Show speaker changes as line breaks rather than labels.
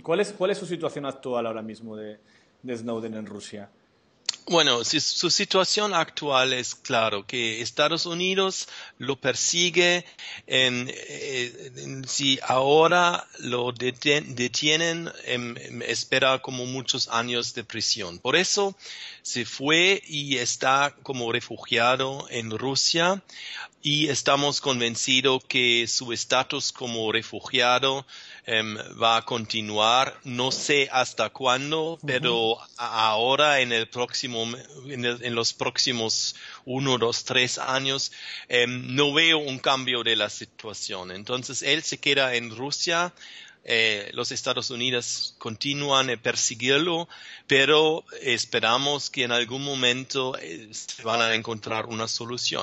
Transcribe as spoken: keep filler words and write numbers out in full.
¿Cuál es, cuál es su situación actual ahora mismo de, de Snowden en Rusia?
Bueno, si- su situación actual es claro que Estados Unidos lo persigue en, eh, en- si ahora lo deten- detienen, em, em, espera como muchos años de prisión. Por eso se fue y está como refugiado en Rusia y estamos convencidos que su estatus como refugiado em, va a continuar. No sé hasta cuándo,
Ujú.
pero a- ahora en el próximo, en, el- en los próximos uno, dos, tres años, em, no veo un cambio de la situación. Entonces él se queda en Rusia. Eh, los Estados Unidos continúan a perseguirlo, pero esperamos que en algún momento eh, se van a encontrar una solución.